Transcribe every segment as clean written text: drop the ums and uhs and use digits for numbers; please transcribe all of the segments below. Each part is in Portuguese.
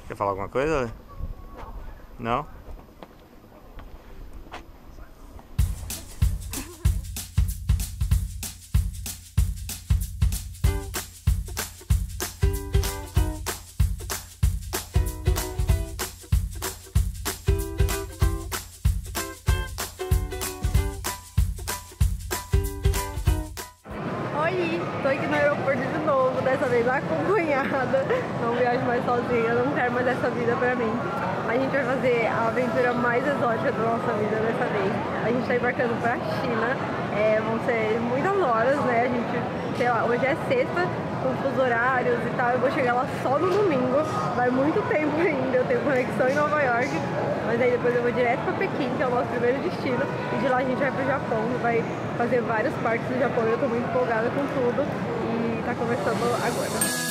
Quer falar alguma coisa? Não? Oi, tô aqui no aeroporto de novo, dessa vez acompanhada. Não viajo mais sozinha, não quero mais essa vida pra mim. A gente vai fazer a aventura mais exótica da nossa vida dessa vez. A gente tá embarcando pra China, vão ser muitas horas, né? A gente, sei lá, hoje é sexta, com fusos horários e tal. Eu vou chegar lá só no domingo, vai muito tempo ainda, eu tenho conexão em Nova York. Mas aí depois eu vou direto pra Pequim, que é o nosso primeiro destino. E de lá a gente vai pro Japão, vai fazer vários parques do Japão. Eu tô muito empolgada com tudo e tá começando agora.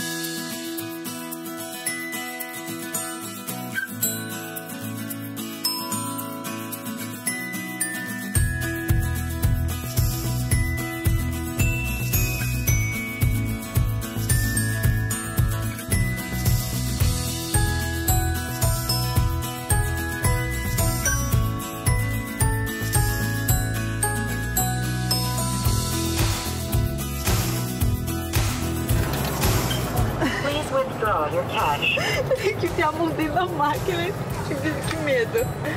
Your cash. Tem que enfiar a mão dentro da máquina. Que medo.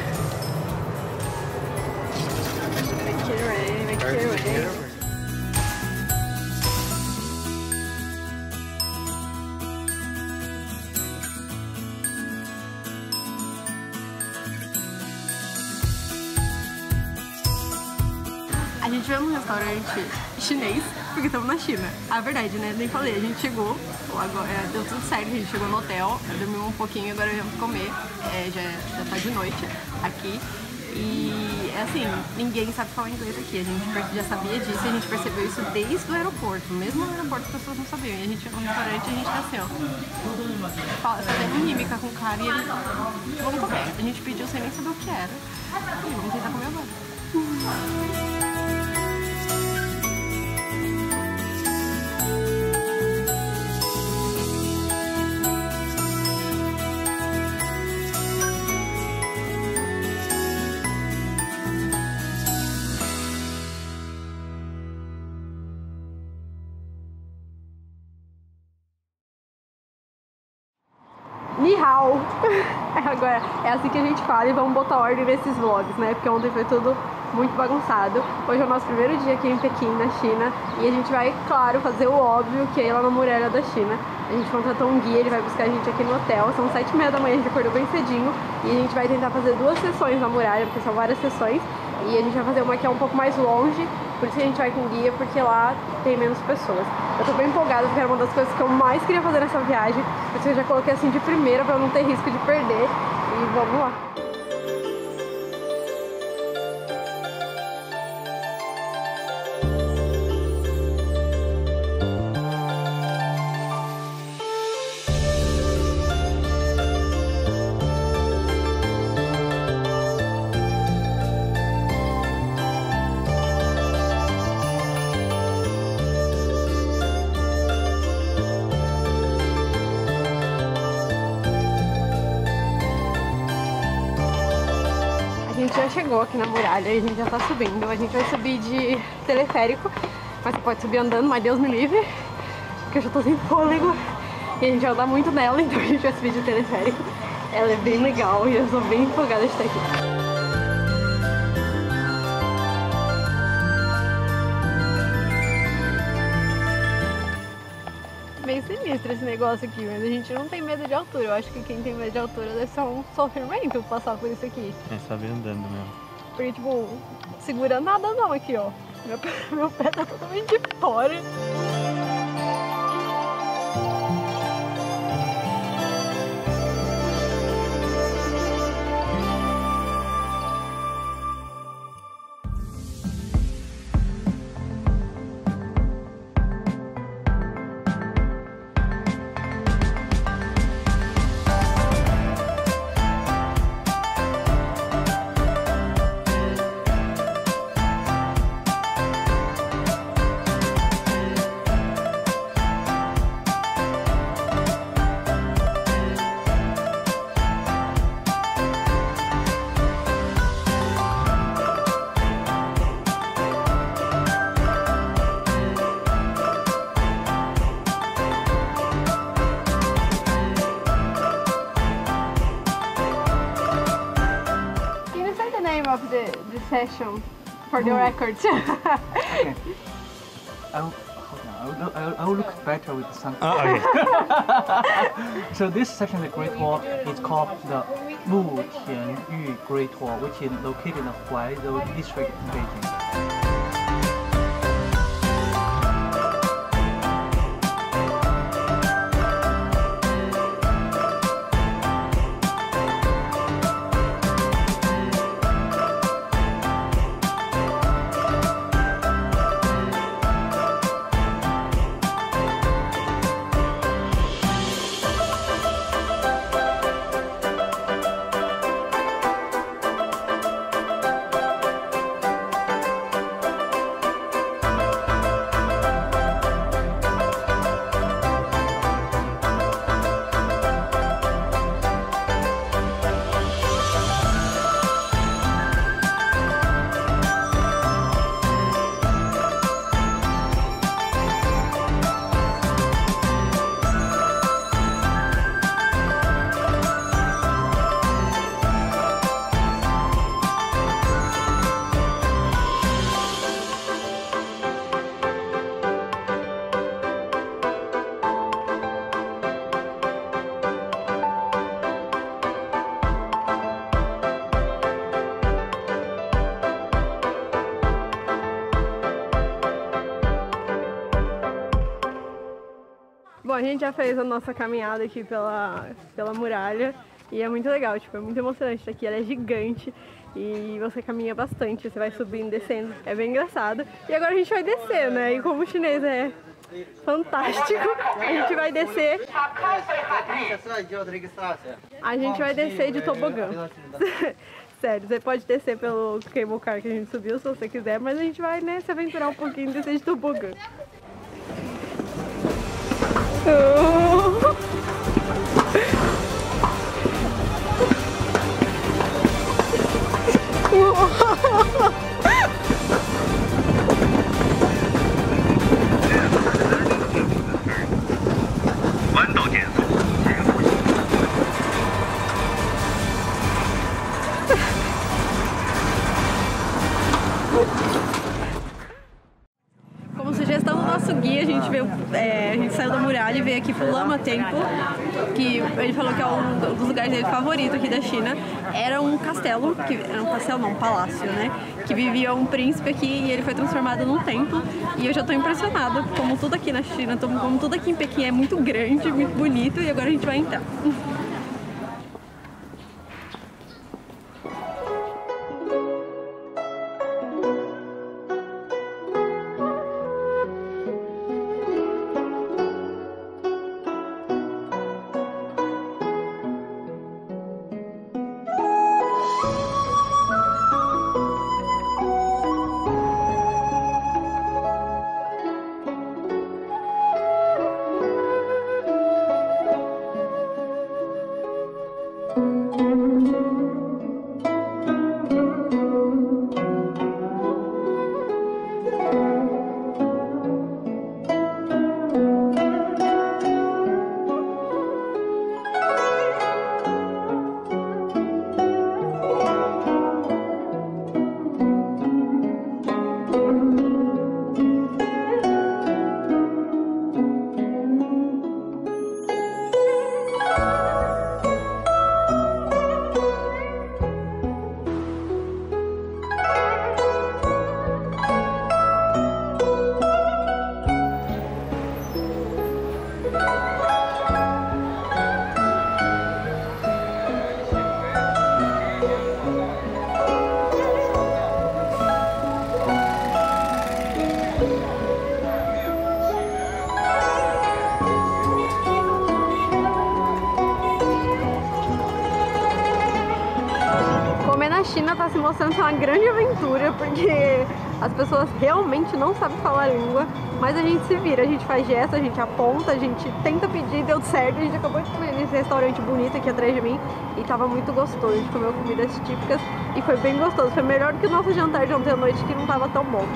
Make it rain, make it rain. A gente veio num restaurante chinês, porque estamos na China. A verdade, né? Nem falei, a gente chegou, agora deu tudo certo, a gente chegou no hotel, dormimos um pouquinho, agora vamos comer, já tá de noite aqui. E assim, ninguém sabe falar inglês aqui, a gente já sabia disso e a gente percebeu isso desde o aeroporto. Mesmo no aeroporto as pessoas não sabiam, e a gente chegou no restaurante e a gente tá assim, ó, fazendo mímica com o cara e ele, vamos comer. A gente pediu sem nem saber o que era, e vamos tentar comer agora. Ni hao! Agora é assim que a gente fala e vamos botar ordem nesses vlogs, né? Porque ontem foi tudo muito bagunçado. Hoje é o nosso primeiro dia aqui em Pequim, na China. E a gente vai, claro, fazer o óbvio, que é ir lá na muralha da China. A gente contratou um guia, ele vai buscar a gente aqui no hotel. São 7h30 da manhã, a gente acordou bem cedinho. E a gente vai tentar fazer 2 sessões na muralha, porque são várias sessões. E a gente vai fazer uma que é um pouco mais longe, por isso que a gente vai com guia, porque lá tem menos pessoas. Eu tô bem empolgada, porque era uma das coisas que eu mais queria fazer nessa viagem. Por isso eu já coloquei assim de primeira, pra eu não ter risco de perder. E vamos lá. A gente já chegou aqui na muralha e a gente já tá subindo. A gente vai subir de teleférico, mas você pode subir andando, mas Deus me livre, porque eu já tô sem fôlego e a gente já anda muito nela, então a gente vai subir de teleférico. Ela é bem legal e eu sou bem empolgada de estar aqui. Meio sinistro esse negócio aqui, mas a gente não tem medo de altura. Eu acho que quem tem medo de altura deve ser um sofrimento passar por isso aqui. É só vir andando mesmo. Porque, tipo, segura nada não aqui, ó. Meu pé tá totalmente de fora. the session for the record. Okay. I will look better with something. Okay. So this section of the Great Wall is called the Wu Tianyu Great Wall, which is located in the Huaizhou district in Beijing. Bom, a gente já fez a nossa caminhada aqui pela muralha e é muito legal, tipo, é muito emocionante estar aqui, ela é gigante e você caminha bastante, você vai subindo, descendo, é bem engraçado. E agora a gente vai descer, né? E como o chinês é fantástico, a gente vai descer. A gente vai descer de tobogã. Sério, você pode descer pelo cable car que a gente subiu se você quiser, mas a gente vai, né, se aventurar um pouquinho e descer de tobogã. Como sugestão do nosso guia, a gente saiu da muralha e veio aqui pro Lama Temple, que ele falou que é um dos lugares dele favorito aqui da China. Era um castelo, um palácio, né? Que vivia um príncipe aqui e ele foi transformado num templo. E eu já tô impressionada, como tudo aqui na China, como tudo aqui em Pequim é muito grande, muito bonito, e agora a gente vai entrar. China está se mostrando uma grande aventura, porque as pessoas realmente não sabem falar a língua, mas a gente se vira, a gente faz gesto, a gente aponta, a gente tenta pedir, deu certo. A gente acabou de comer nesse restaurante bonito aqui atrás de mim e tava muito gostoso. A gente comeu comidas típicas e foi bem gostoso, foi melhor do que o nosso jantar de ontem à noite, que não tava tão bom.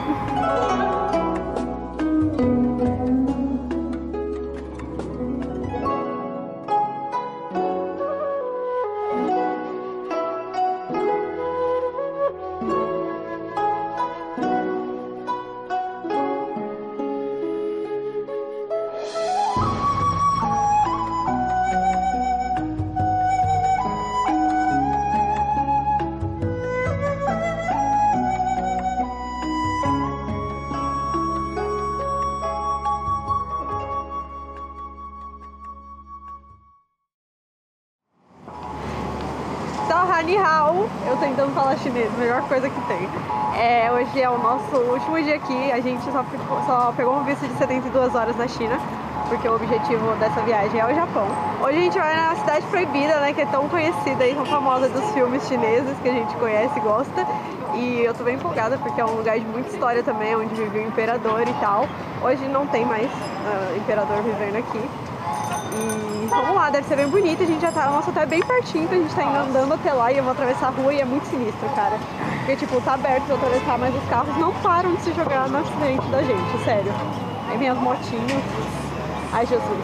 Olá, ni hao. Eu tentando falar chinês, melhor coisa que tem. Hoje é o nosso último dia aqui. A gente só pegou um visto de 72 horas na China, porque o objetivo dessa viagem é o Japão. Hoje a gente vai na Cidade Proibida, né, que é tão conhecida e tão famosa dos filmes chineses que a gente conhece e gosta. E eu tô bem empolgada porque é um lugar de muita história também, onde vivia o imperador e tal. Hoje não tem mais imperador vivendo aqui. E vamos lá, deve ser bem bonito. A gente já tá, o nosso hotel é bem pertinho, então a gente tá indo andando até lá e eu vou atravessar a rua e é muito sinistro, cara. Porque tipo, tá aberto pra atravessar, mas os carros não param de se jogar na frente da gente, sério. Aí vem as motinhas. Ai, Jesus.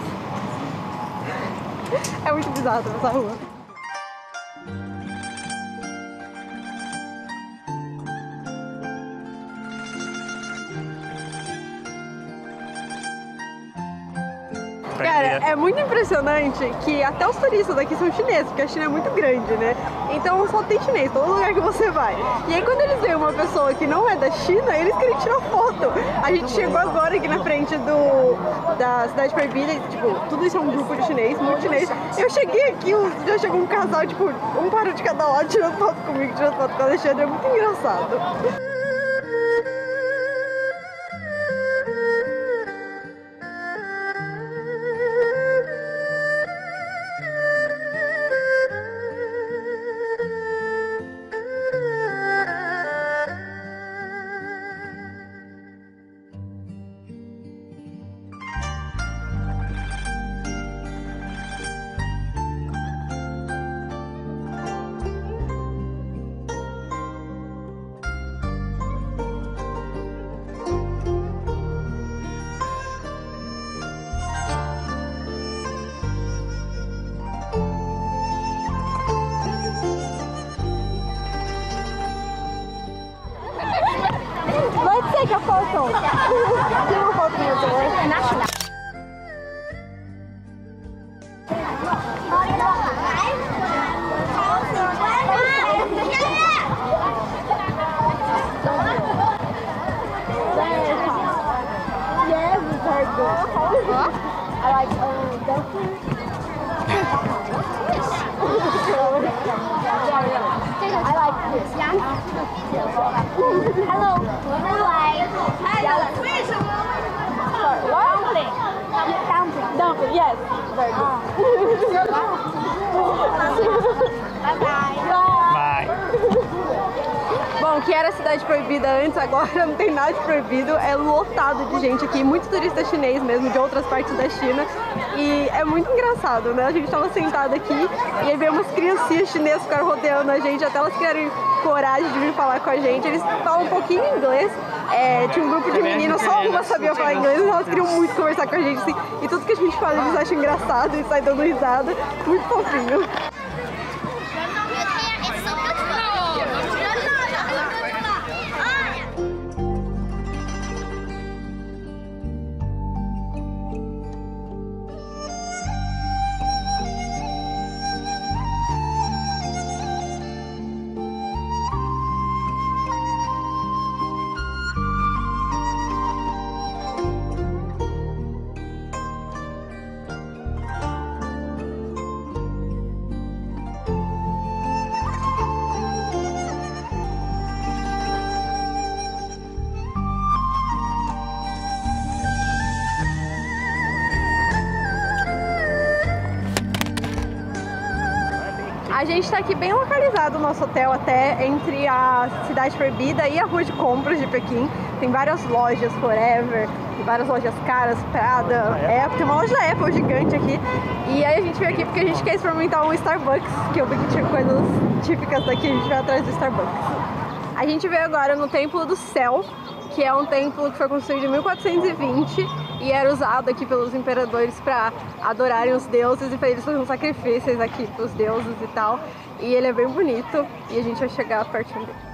É muito bizarro atravessar a rua. Cara, é muito impressionante que até os turistas daqui são chineses, porque a China é muito grande, né? Então só tem chinês, todo lugar que você vai. E aí quando eles veem uma pessoa que não é da China, eles querem tirar foto. A gente chegou agora aqui na frente da Cidade Proibida, e, tipo, tudo isso é um grupo de chinês, muito chinês. Eu cheguei aqui, já chegou um casal, tipo, um parou de cada lado, tirando foto comigo, tirando foto com o Alexandre, é muito engraçado. Let's take a photo. Tem uma foto minha, é nacional. Yes, it's very good. I like I like this. Hello. What? Dumpling. Yes. Very good. Bye bye. Bye. Bom, que era a Cidade Proibida antes, agora não tem nada de proibido, é lotado de gente aqui, muito turista chinês mesmo, de outras partes da China, e é muito engraçado, né? A gente tava sentado aqui e aí veio umas criancinhas chinesas ficaram rodeando a gente, até elas querem coragem de vir falar com a gente, eles falam um pouquinho inglês, tinha um grupo de meninas, só uma sabia falar inglês, e elas queriam muito conversar com a gente, assim, e tudo que a gente fala eles acham engraçado e saem dando risada, muito fofinho. A gente tá aqui bem localizado, o nosso hotel até entre a Cidade Proibida e a Rua de Compras de Pequim. Tem várias lojas Forever, tem várias lojas caras, Prada, Apple, tem uma loja Apple gigante aqui. E aí a gente veio aqui porque a gente quer experimentar um Starbucks, que eu vi que tinha coisas típicas daqui, a gente vai atrás do Starbucks. A gente veio agora no Templo do Céu, que é um templo que foi construído em 1420 e era usado aqui pelos imperadores para adorarem os deuses e para eles faziam sacrifícios aqui para os deuses e tal. E ele é bem bonito e a gente vai chegar pertinho dele.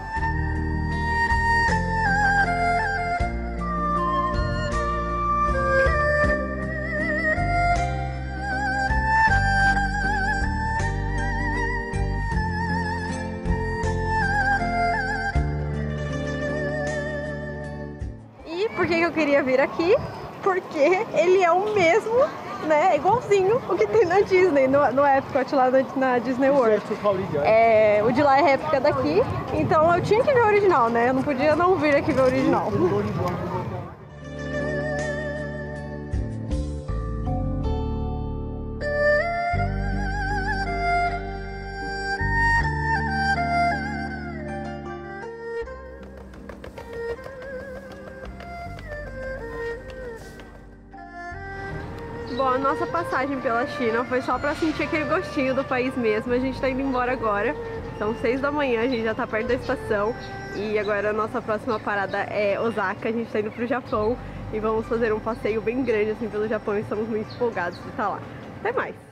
Por que eu queria vir aqui? Porque ele é o mesmo né? É igualzinho o que tem na Disney, no Epcot, lá na Disney World. O de lá é réplica daqui, então eu tinha que ver o original, né? Eu não podia não vir aqui ver o original. Bom, a nossa passagem pela China foi só pra sentir aquele gostinho do país mesmo. A gente tá indo embora agora, são 6 da manhã, a gente já tá perto da estação. E agora a nossa próxima parada é Osaka, a gente tá indo pro Japão. E vamos fazer um passeio bem grande assim pelo Japão e estamos muito empolgados de estar lá. Até mais!